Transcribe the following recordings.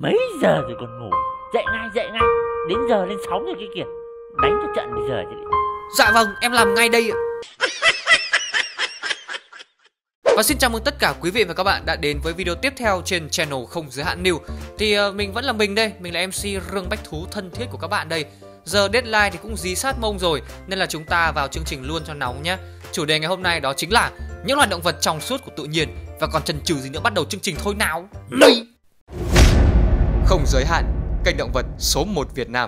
Mấy giờ rồi còn ngủ? Dậy ngay. Đến giờ lên sóng rồi kia kìa. Đánh cái trận bây giờ chứ. Dạ vâng, em làm ngay đây ạ. Và xin chào mừng tất cả quý vị và các bạn đã đến với video tiếp theo trên channel Không Giới Hạn News. Thì mình vẫn là mình đây, mình là MC Rương Bách Thú thân thiết của các bạn đây. Giờ deadline thì cũng dí sát mông rồi, nên là chúng ta vào chương trình luôn cho nóng nhé. Chủ đề ngày hôm nay đó chính là những loài động vật trong suốt của tự nhiên. Và còn chần chừ gì nữa, bắt đầu chương trình thôi nào. Đây. Không Giới Hạn, kênh động vật số 1 Việt Nam.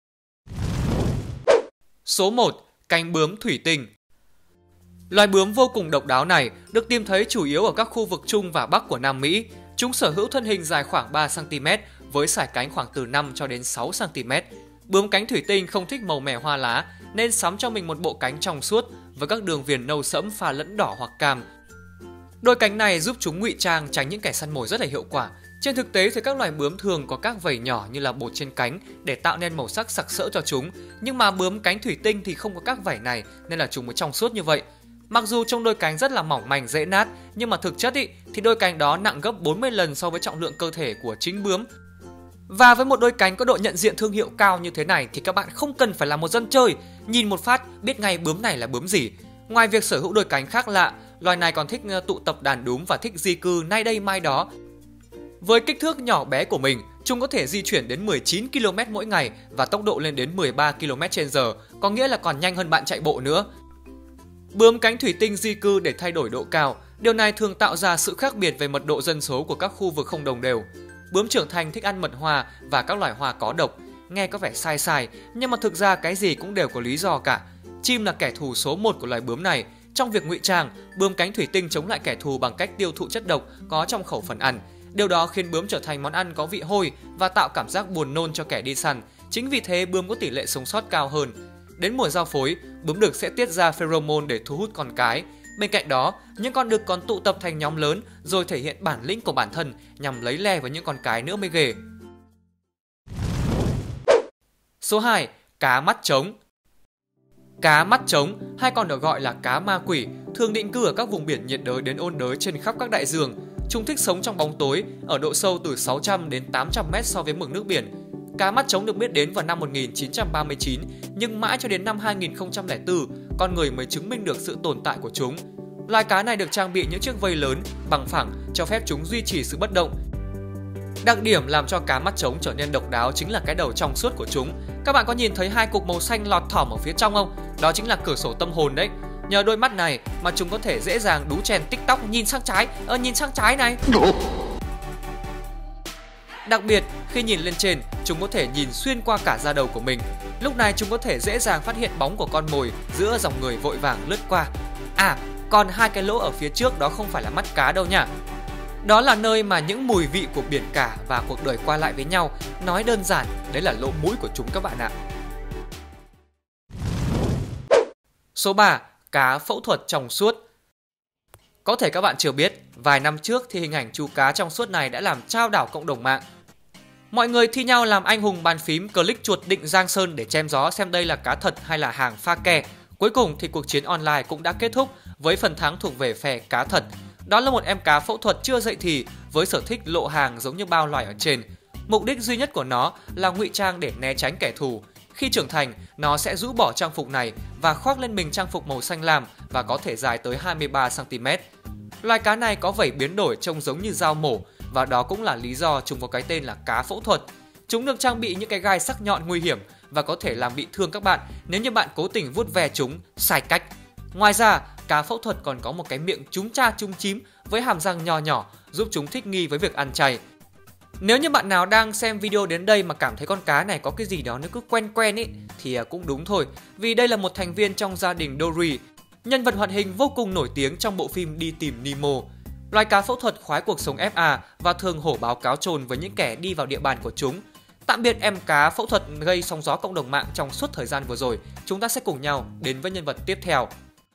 Số 1. Cánh bướm thủy tinh. Loài bướm vô cùng độc đáo này được tìm thấy chủ yếu ở các khu vực Trung và Bắc của Nam Mỹ. Chúng sở hữu thân hình dài khoảng 3 cm với sải cánh khoảng từ 5 cho đến 6 cm. Bướm cánh thủy tinh không thích màu mè hoa lá nên sắm cho mình một bộ cánh trong suốt với các đường viền nâu sẫm pha lẫn đỏ hoặc cam. Đôi cánh này giúp chúng ngụy trang tránh những kẻ săn mồi rất là hiệu quả. Trên thực tế thì các loài bướm thường có các vảy nhỏ như là bột trên cánh để tạo nên màu sắc sặc sỡ cho chúng, nhưng mà bướm cánh thủy tinh thì không có các vảy này nên là chúng mới trong suốt như vậy. Mặc dù trông đôi cánh rất là mỏng manh dễ nát, nhưng mà thực chất thì đôi cánh đó nặng gấp 40 lần so với trọng lượng cơ thể của chính bướm. Và với một đôi cánh có độ nhận diện thương hiệu cao như thế này thì các bạn không cần phải là một dân chơi, nhìn một phát biết ngay bướm này là bướm gì. Ngoài việc sở hữu đôi cánh khác lạ, loài này còn thích tụ tập đàn đúm và thích di cư nay đây mai đó. Với kích thước nhỏ bé của mình, chúng có thể di chuyển đến 19 km mỗi ngày và tốc độ lên đến 13 km/h, có nghĩa là còn nhanh hơn bạn chạy bộ nữa. Bướm cánh thủy tinh di cư để thay đổi độ cao, điều này thường tạo ra sự khác biệt về mật độ dân số của các khu vực không đồng đều. Bướm trưởng thành thích ăn mật hoa và các loài hoa có độc. Nghe có vẻ sai, nhưng mà thực ra cái gì cũng đều có lý do cả. Chim là kẻ thù số 1 của loài bướm này. Trong việc ngụy trang, bướm cánh thủy tinh chống lại kẻ thù bằng cách tiêu thụ chất độc có trong khẩu phần ăn. Điều đó khiến bướm trở thành món ăn có vị hôi và tạo cảm giác buồn nôn cho kẻ đi săn. Chính vì thế bướm có tỷ lệ sống sót cao hơn. Đến mùa giao phối, bướm đực sẽ tiết ra pheromone để thu hút con cái. Bên cạnh đó, những con đực còn tụ tập thành nhóm lớn rồi thể hiện bản lĩnh của bản thân nhằm lấy le với những con cái nữa mới ghê. Số 2. Cá mắt trống. Cá mắt trống, hay còn được gọi là cá ma quỷ, thường định cư ở các vùng biển nhiệt đới đến ôn đới trên khắp các đại dương. Chúng thích sống trong bóng tối, ở độ sâu từ 600 đến 800 m so với mực nước biển. Cá mắt trống được biết đến vào năm 1939, nhưng mãi cho đến năm 2004, con người mới chứng minh được sự tồn tại của chúng. Loài cá này được trang bị những chiếc vây lớn, bằng phẳng, cho phép chúng duy trì sự bất động. Đặc điểm làm cho cá mắt trống trở nên độc đáo chính là cái đầu trong suốt của chúng. Các bạn có nhìn thấy hai cục màu xanh lọt thỏm ở phía trong không? Đó chính là cửa sổ tâm hồn đấy. Nhờ đôi mắt này mà chúng có thể dễ dàng đú chèn TikTok nhìn sang trái này. Đặc biệt, khi nhìn lên trên, chúng có thể nhìn xuyên qua cả da đầu của mình. Lúc này chúng có thể dễ dàng phát hiện bóng của con mồi giữa dòng người vội vàng lướt qua. Còn hai cái lỗ ở phía trước đó không phải là mắt cá đâu nhá. Đó là nơi mà những mùi vị của biển cả và cuộc đời qua lại với nhau. Nói đơn giản, đấy là lỗ mũi của chúng các bạn ạ. Số 3. Cá phẫu thuật trong suốt. Có thể các bạn chưa biết, vài năm trước thì hình ảnh chú cá trong suốt này đã làm chao đảo cộng đồng mạng. Mọi người thi nhau làm anh hùng bàn phím click chuột định giang sơn để chém gió xem đây là cá thật hay là hàng pha ke. Cuối cùng thì cuộc chiến online cũng đã kết thúc với phần thắng thuộc về phe cá thật. Đó là một em cá phẫu thuật chưa dậy thì với sở thích lộ hàng giống như bao loài ở trên. Mục đích duy nhất của nó là ngụy trang để né tránh kẻ thù. Khi trưởng thành, nó sẽ rũ bỏ trang phục này và khoác lên mình trang phục màu xanh lam và có thể dài tới 23 cm. Loài cá này có vảy biến đổi trông giống như dao mổ và đó cũng là lý do chúng có cái tên là cá phẫu thuật. Chúng được trang bị những cái gai sắc nhọn nguy hiểm và có thể làm bị thương các bạn nếu như bạn cố tình vuốt ve chúng sai cách. Ngoài ra, cá phẫu thuật còn có một cái miệng chúm cha chúm chím với hàm răng nhỏ nhỏ giúp chúng thích nghi với việc ăn chay. Nếu như bạn nào đang xem video đến đây mà cảm thấy con cá này có cái gì đó nó cứ quen quen thì cũng đúng thôi, vì đây là một thành viên trong gia đình Dory, nhân vật hoạt hình vô cùng nổi tiếng trong bộ phim Đi tìm Nemo. Loài cá phẫu thuật khoái cuộc sống FA và thường hổ báo cáo trồn với những kẻ đi vào địa bàn của chúng. Tạm biệt em cá phẫu thuật gây sóng gió cộng đồng mạng trong suốt thời gian vừa rồi, chúng ta sẽ cùng nhau đến với nhân vật tiếp theo.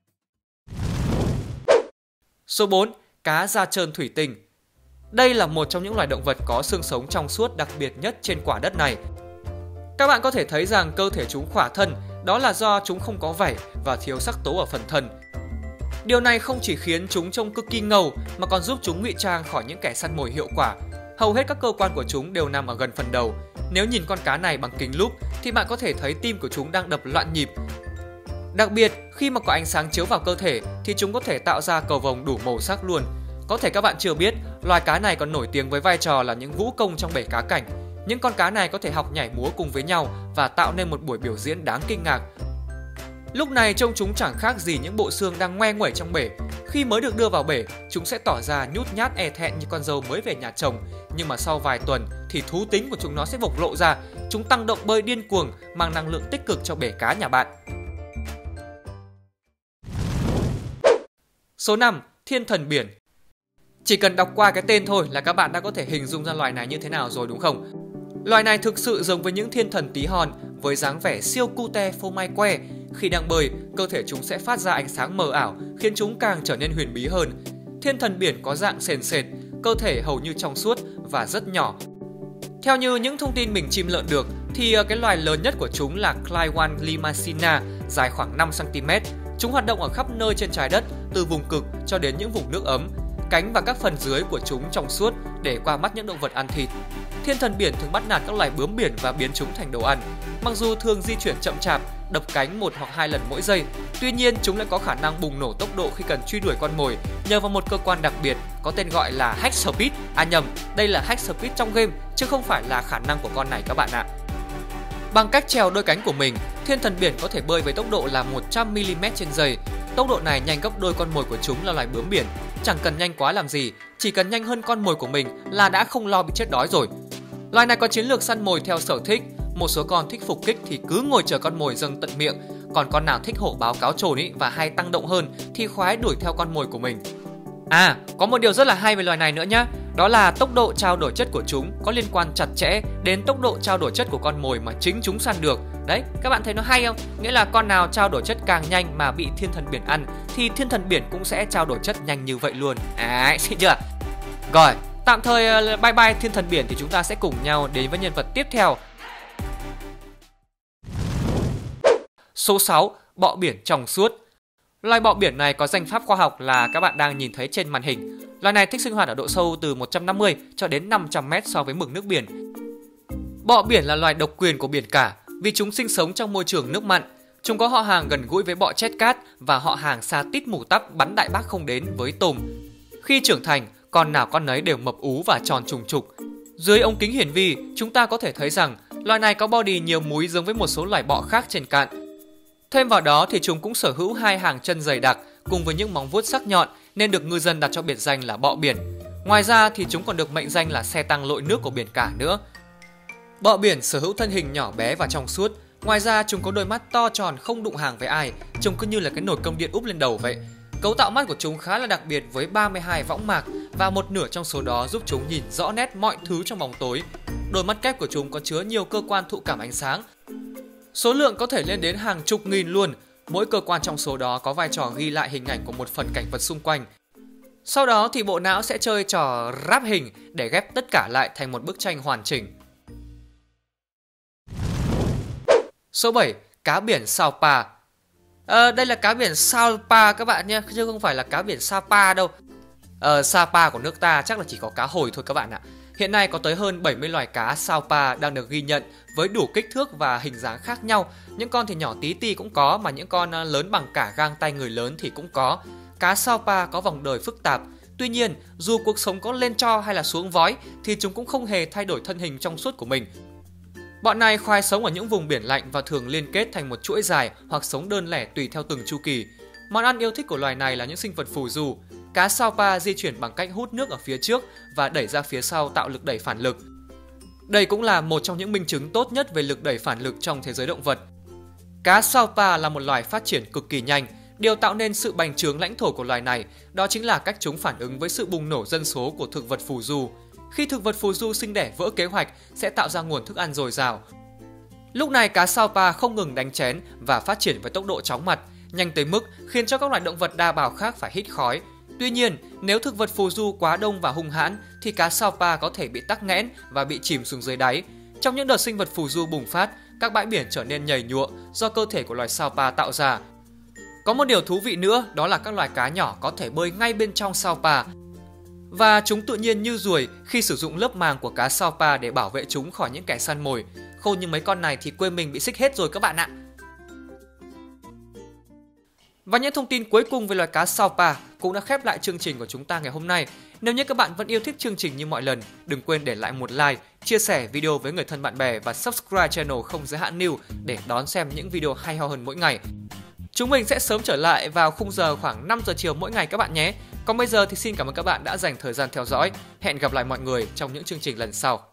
Số 4. Cá da trơn thủy tinh. Đây là một trong những loài động vật có xương sống trong suốt đặc biệt nhất trên quả đất này. Các bạn có thể thấy rằng cơ thể chúng khỏa thân, đó là do chúng không có vảy và thiếu sắc tố ở phần thân. Điều này không chỉ khiến chúng trông cực kỳ ngầu mà còn giúp chúng ngụy trang khỏi những kẻ săn mồi hiệu quả. Hầu hết các cơ quan của chúng đều nằm ở gần phần đầu. Nếu nhìn con cá này bằng kính lúp thì bạn có thể thấy tim của chúng đang đập loạn nhịp. Đặc biệt, khi mà có ánh sáng chiếu vào cơ thể thì chúng có thể tạo ra cầu vồng đủ màu sắc luôn. Có thể các bạn chưa biết, loài cá này còn nổi tiếng với vai trò là những vũ công trong bể cá cảnh. Những con cá này có thể học nhảy múa cùng với nhau và tạo nên một buổi biểu diễn đáng kinh ngạc. Lúc này trông chúng chẳng khác gì những bộ xương đang ngoe nguẩy trong bể. Khi mới được đưa vào bể, chúng sẽ tỏ ra nhút nhát e thẹn như con dâu mới về nhà chồng. Nhưng mà sau vài tuần thì thú tính của chúng nó sẽ bộc lộ ra. Chúng tăng động bơi điên cuồng, mang năng lượng tích cực cho bể cá nhà bạn. Số 5. Thiên thần biển. Chỉ cần đọc qua cái tên thôi là các bạn đã có thể hình dung ra loài này như thế nào rồi đúng không? Loài này thực sự giống với những thiên thần tí hon với dáng vẻ siêu cute phô mai que. Khi đang bơi, cơ thể chúng sẽ phát ra ánh sáng mờ ảo khiến chúng càng trở nên huyền bí hơn. Thiên thần biển có dạng sền sệt, cơ thể hầu như trong suốt và rất nhỏ. Theo như những thông tin mình chim lợn được thì cái loài lớn nhất của chúng là Clyone limacina, dài khoảng 5 cm. Chúng hoạt động ở khắp nơi trên trái đất, từ vùng cực cho đến những vùng nước ấm. Cánh và các phần dưới của chúng trong suốt để qua mắt những động vật ăn thịt. Thiên thần biển thường bắt nạt các loài bướm biển và biến chúng thành đồ ăn. Mặc dù thường di chuyển chậm chạp, đập cánh 1 hoặc 2 lần mỗi giây, tuy nhiên chúng lại có khả năng bùng nổ tốc độ khi cần truy đuổi con mồi nhờ vào một cơ quan đặc biệt có tên gọi là hack speed. Đây là hack speed trong game chứ không phải là khả năng của con này các bạn ạ. Bằng cách trèo đôi cánh của mình, thiên thần biển có thể bơi với tốc độ là 100 mm/giây. Tốc độ này nhanh gấp đôi con mồi của chúng là loài bướm biển. Chẳng cần nhanh quá làm gì, chỉ cần nhanh hơn con mồi của mình là đã không lo bị chết đói rồi. Loài này có chiến lược săn mồi theo sở thích. Một số con thích phục kích thì cứ ngồi chờ con mồi dâng tận miệng. Còn con nào thích hổ báo cáo trồn và hay tăng động hơn thì khoái đuổi theo con mồi của mình. À, có một điều rất là hay về loài này nữa nhá. Đó là tốc độ trao đổi chất của chúng có liên quan chặt chẽ đến tốc độ trao đổi chất của con mồi mà chính chúng săn được. Đấy, các bạn thấy nó hay không? Nghĩa là con nào trao đổi chất càng nhanh mà bị thiên thần biển ăn thì thiên thần biển cũng sẽ trao đổi chất nhanh như vậy luôn. Xịn chưa? Rồi, tạm thời bye bye thiên thần biển thì chúng ta sẽ cùng nhau đến với nhân vật tiếp theo. Số 6. Bọ biển trong suốt. Loài bọ biển này có danh pháp khoa học là các bạn đang nhìn thấy trên màn hình. Loài này thích sinh hoạt ở độ sâu từ 150 cho đến 500 m so với mực nước biển. Bọ biển là loài độc quyền của biển cả vì chúng sinh sống trong môi trường nước mặn. Chúng có họ hàng gần gũi với bọ chét cát và họ hàng xa tít mù tắp bắn đại bác không đến với tôm. Khi trưởng thành, con nào con nấy đều mập ú và tròn trùng trục. Dưới ống kính hiển vi, chúng ta có thể thấy rằng loài này có body nhiều múi giống với một số loài bọ khác trên cạn. Thêm vào đó thì chúng cũng sở hữu 2 hàng chân dày đặc cùng với những móng vuốt sắc nhọn nên được ngư dân đặt cho biệt danh là bọ biển. Ngoài ra thì chúng còn được mệnh danh là xe tăng lội nước của biển cả nữa. Bọ biển sở hữu thân hình nhỏ bé và trong suốt. Ngoài ra chúng có đôi mắt to tròn không đụng hàng với ai, trông cứ như là cái nồi cơm điện úp lên đầu vậy. Cấu tạo mắt của chúng khá là đặc biệt với 32 võng mạc và một nửa trong số đó giúp chúng nhìn rõ nét mọi thứ trong bóng tối. Đôi mắt kép của chúng có chứa nhiều cơ quan thụ cảm ánh sáng. Số lượng có thể lên đến hàng chục nghìn luôn. Mỗi cơ quan trong số đó có vai trò ghi lại hình ảnh của một phần cảnh vật xung quanh. Sau đó thì bộ não sẽ chơi trò ráp hình để ghép tất cả lại thành một bức tranh hoàn chỉnh. Số 7. Cá biển sao Pa. Đây là cá biển sao Pa các bạn nhé, chứ không phải là cá biển Sapa đâu. Sapa của nước ta chắc là chỉ có cá hồi thôi các bạn ạ. Hiện nay có tới hơn 70 loài cá sao Pa đang được ghi nhận với đủ kích thước và hình dáng khác nhau. Những con thì nhỏ tí ti cũng có, mà những con lớn bằng cả gang tay người lớn thì cũng có. Cá sao Pa có vòng đời phức tạp. Tuy nhiên, dù cuộc sống có lên tro hay là xuống vói thì chúng cũng không hề thay đổi thân hình trong suốt của mình. Bọn này khoái sống ở những vùng biển lạnh và thường liên kết thành một chuỗi dài hoặc sống đơn lẻ tùy theo từng chu kỳ. Món ăn yêu thích của loài này là những sinh vật phù du. Cá sao Pa di chuyển bằng cách hút nước ở phía trước và đẩy ra phía sau tạo lực đẩy phản lực. Đây cũng là một trong những minh chứng tốt nhất về lực đẩy phản lực trong thế giới động vật. Cá sao Pa là một loài phát triển cực kỳ nhanh. Điều tạo nên sự bành trướng lãnh thổ của loài này đó chính là cách chúng phản ứng với sự bùng nổ dân số của thực vật phù du. Khi thực vật phù du sinh đẻ vỡ kế hoạch sẽ tạo ra nguồn thức ăn dồi dào. Lúc này cá sao Pa không ngừng đánh chén và phát triển với tốc độ chóng mặt, nhanh tới mức khiến cho các loài động vật đa bào khác phải hít khói. Tuy nhiên, nếu thực vật phù du quá đông và hung hãn thì cá sao Pa có thể bị tắc nghẽn và bị chìm xuống dưới đáy. Trong những đợt sinh vật phù du bùng phát, các bãi biển trở nên nhầy nhụa do cơ thể của loài sao Pa tạo ra. Có một điều thú vị nữa, đó là các loài cá nhỏ có thể bơi ngay bên trong sao Pa. Và chúng tự nhiên như ruồi khi sử dụng lớp màng của cá sao pa để bảo vệ chúng khỏi những kẻ săn mồi. Khôn như mấy con này thì quê mình bị xích hết rồi các bạn ạ. Và những thông tin cuối cùng về loài cá sao pa cũng đã khép lại chương trình của chúng ta ngày hôm nay. Nếu như các bạn vẫn yêu thích chương trình như mọi lần, đừng quên để lại một like, chia sẻ video với người thân bạn bè và subscribe channel Không Giới Hạn News để đón xem những video hay ho hơn mỗi ngày. Chúng mình sẽ sớm trở lại vào khung giờ khoảng 5 giờ chiều mỗi ngày các bạn nhé. Còn bây giờ thì xin cảm ơn các bạn đã dành thời gian theo dõi. Hẹn gặp lại mọi người trong những chương trình lần sau.